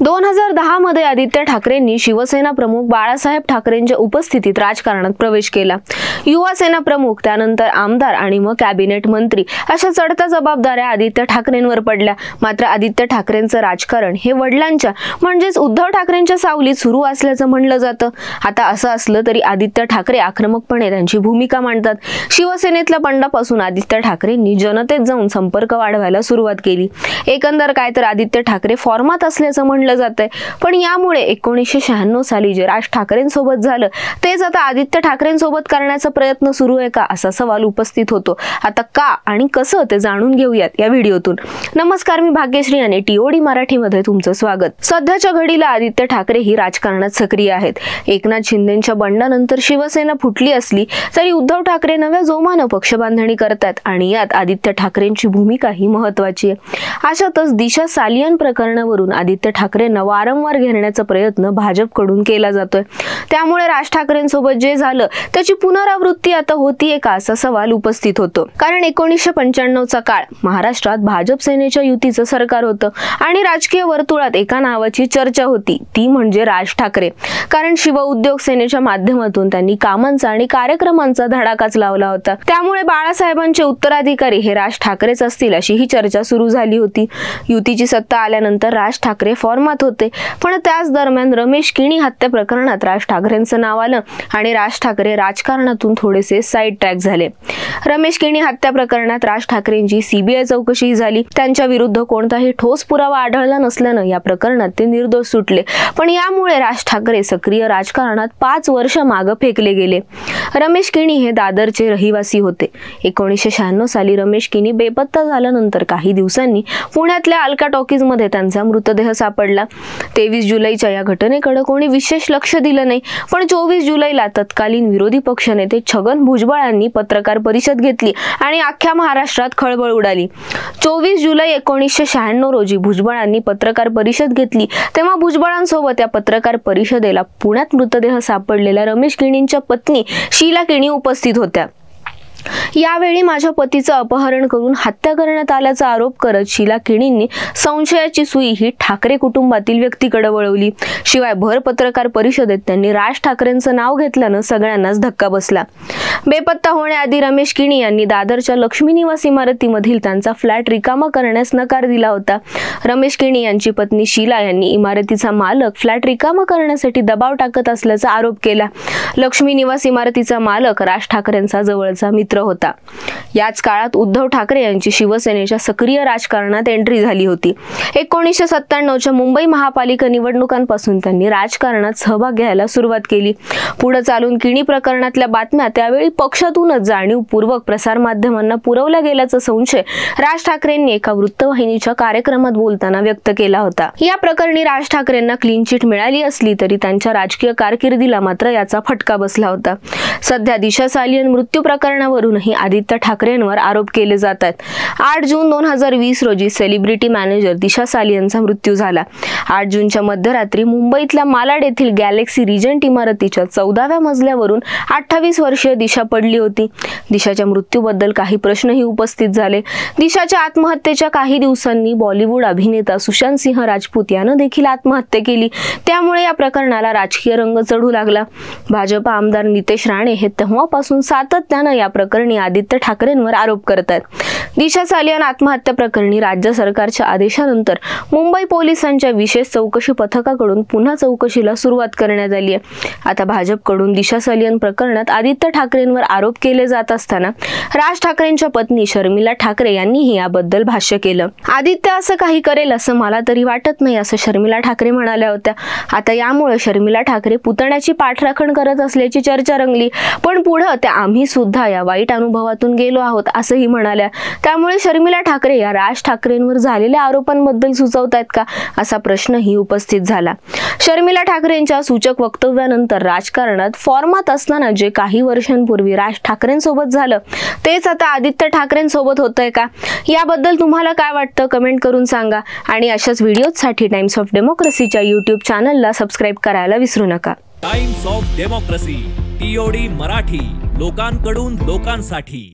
2010 मध्ये आदित्य ठाकरेंनी शिवसेना प्रमुख बाळासाहेब ठाकरेंच्या उपस्थितीत राजकारणात प्रवेश केला। युवा सेना प्रमुख, त्यानंतर आमदार आणि मग कॅबिनेट मंत्री अशा चढत्या जबाबदाऱ्या आदित्य ठाकरेंवर पडल्या। मात्र आदित्य ठाकरेंचं राजकारण हे वडिलांच्या म्हणजेच उद्धव ठाकरेंच्या सावलीत सुरू असल्याचं म्हणलं जातं। आता असं असलं तरी आदित्य ठाकरे आक्रमकपणे त्यांची भूमिका मांडतात। शिवसेनेतल्या बंडापासून आदित्य ठाकरेंनी जनतेत जाऊन संपर्क वाढवायला सुरुवात केली। एकंदर काय तर आदित्य ठाकरे फॉर्मात असल्याचं म्हणलं जातंय। पण यामुळे 1996 साली जे राज ठाकरेंसोबत झालं तेच आता आदित्य ठाकरेंसोबत करण्याचा प्रयत्न सुरू आहे का, असा सवाल उपस्थित होतो। आता का आणि कसं ते जाणून घेऊयात या व्हिडिओतून। नमस्कार, मी भाग्यश्री आणि टीओडी मराठीमध्ये तुमचं स्वागत। सध्याच्या घडीला आदित्य ठाकरे ही राजकारणात सक्रिय आहेत। एकनाथ शिंदेंच्या बंडानंतर शिवसेना फुटली असली तरी उद्धव ठाकरे नव्या जोमानं पक्षबांधणी करतात आणि यात आदित्य ठाकरेंची भूमिका ही महत्त्वाची आहे। अशातच दिशा सालियन प्रकरणावरून आदित्य ठाकरेंना वारंवार घेरण्याचा प्रयत्न भाजपकडून केला जातोय। त्यामुळे राज ठाकरेंसोबत जे झालं त्याची पुनरावृत्ती आता होतीये का, असा सवाल उपस्थित होतो। कारण 1995चा काळ महाराष्ट्रात भाजप सेनेच्या युतीचं सरकार होतं आणि राजकीय वर्तुळात एका नावाची चर्चा होती, ती म्हणजे राज ठाकरे। कारण शिव उद्योग सेनेच्या माध्यमातून त्यांनी कामांचा आणि कार्यक्रमांचा धडाकाच लावला होता। त्यामुळे बाळासाहेबांचे उत्तराधिकारी हे राज ठाकरेच असतील अशी ही चर्चा सुरू झाली होती। युतीची सत्ता आल्यानंतर राज ठाकरे फॉर्मात होते, पण त्याच दरम्यान रमेश किणी हत्या प्रकरणात राज ठाकरेंचं नाव आलं आणि राज ठाकरे राजकारणातून थोडेसे साईड ट्रॅक झाले। रमेश किणी हत्या प्रकरणात राज ठाकरेंची सीबीआय चौकशी झाली। त्यांच्या विरुद्ध कोणताही ठोस पुरावा आढळला नसल्यानं या प्रकरणात ते निर्दोष सुटले। पण यामुळे राज ठाकरे सक्रिय राजकारणात 5 वर्ष मागे फेकले गेले। रमेश किणी हे दादरचे रहिवासी होते। 1996 साली रमेश किणी बेपत्ता झाल्यानंतर काही दिवसांनी पुण्यातल्या अलका टॉकीज मध्ये त्यांचा मृतदेह सापडला। 23 जुलैच्या या घटनेकडे कोणी विशेष लक्ष दिलं नाही, पण 24 जुलैला तत्कालीन विरोधी पक्षनेते छगन भुजबळ यांनी पत्रकार परिषद घेतली आणि अख्ख्या महाराष्ट्रात खळबळ उडाली। 24 जुलै 1996 रोजी भुजबळांनी पत्रकार परिषद घेतली, तेव्हा भुजबळांसोबत या पत्रकार परिषदेला पुण्यात मृतदेह सापडलेल्या रमेश किणींच्या पत्नी शीला किणी उपस्थित होत्या। यावेळी माझ्या पतीचं अपहरण करून हत्या करण्यात आल्याचा आरोप करत शीला किणींनी संशयाची सुई ही ठाकरे कुटुंबातील व्यक्तीकडे वळवली। शिवाय भर पत्रकार परिषदेत त्यांनी राज ठाकरेंचं नाव घेतल्यानं सगळ्यांनाच धक्का बसला। बेपत्ता होण्याआधी रमेश किणी यांनी दादरच्या लक्ष्मी निवास इमारतीमधील त्यांचा फ्लॅट रिकामा करण्यास नकार दिला होता। रमेश किणी यांची पत्नी शीला यांनी इमारतीचा मालक फ्लॅट रिकामा करण्यासाठी दबाव टाकत असल्याचा आरोप केला। लक्ष्मी निवास इमारतीचा मालक राज ठाकरेंचा जवळचा मित्र होता। याच काळात उद्धव ठाकरे यांची शिवसेनेच्या सक्रिय राजकारणात एंट्री झाली होती। 1997च्या मुंबई महापालिका निवडणुकांपासून त्यांनी राजकारणात सहभाग घ्यायला सुरुवात केली। पुढे चालून किणी प्रकरणातल्या बातम्या त्यावेळी पक्षातूनच जाणीवपूर्वक प्रसारमाध्यमांना पुरवला गेल्याचा संशय राज ठाकरेंनी एका वृत्तवाहिनीच्या कार्यक्रमात बोलताना व्यक्त केला होता। या प्रकरणी राज ठाकरेंना क्लीन चिट मिळाली असली तरी त्यांच्या राजकीय कारकिर्दीला मात्र याचा फटका बसला होता। सध्या दिशा सालियन मृत्यू प्रकरणावरूनही आदित्य ठाकरेंवर आरोप केले जातात। 8 जून 2020 रोजी सेलिब्रिटी मॅनेजर दिशा सालियनचा मृत्यू झाला। 8 जूनच्या मध्यरात्री मुंबईतल्या मालाड येथील गॅलेक्सी रिजंट इमारतीच्या 14व्या मजल्यावरून 28 वर्षीय दिशा पडली होती। दिशाच्या मृत्यूबद्दल काही प्रश्नही उपस्थित झाले। दिशाच्या आत्महत्येच्या काही दिवसांनी बॉलिवूड अभिनेता सुशांत सिंह राजपूत यानं देखील आत्महत्या केली। त्यामुळे या प्रकरणाला राजकीय रंग चढू लागला। भाजप आमदार नितेश राणे हे तेव्हापासून सातत्यानं या प्रकरणी आदित्य ठाकरेंवर आरोप करतात। दिशा सालियन आत्महत्या प्रकरणी राज्य सरकारच्या आदेशानंतर मुंबई पोलिसांच्या विशेष चौकशी पथकाकडून पुन्हा चौकशीला सुरुवात करण्यात आली आहे। आता भाजपकडून दिशा सालियन प्रकरणात आदित्य ठाकरेंवर आरोप केले जात असताना राज ठाकरेंच्या पत्नी शर्मिला ठाकरे यांनीही याबद्दल भाष्य केलं। आदित्य असं काही करेल असं मला तरी वाटत नाही, असं शर्मिला ठाकरे म्हणाल्या होत्या। आता यामुळे शर्मिला ठाकरे पुतण्याची पाठराखण करत असल्याची चर्चा रंगली, पण पुढे त्या आम्ही सुद्धा या वाईट अनुभवातून गेलो आहोत असंही म्हणाल्या। त्यामुळे शर्मिला ठाकरे या राज ठाकरेंवर झालेल्या आरोपांबद्दल सुचवतायत का, असा प्रश्नही उपस्थित झाला। शर्मिला ठाकरेंच्या सूचक वक्तव्यानंतर राजकारणात फॉर्मात असताना जे काही वर्षांपूर्वी राज ठाकरेंसोबत झालं तेच आता आदित्य ठाकरेंसोबत होतंय का, याबद्दल तुम्हाला काय वाटतं कमेंट करून सांगा। आणि अशाच व्हिडिओसाठी टाइम्स ऑफ डेमोक्रेसीच्या यूट्यूब चॅनलला सबस्क्राईब करायला विसरू नका। Times of democracy TOD Marathi, लोकांकडून लोकांसाठी।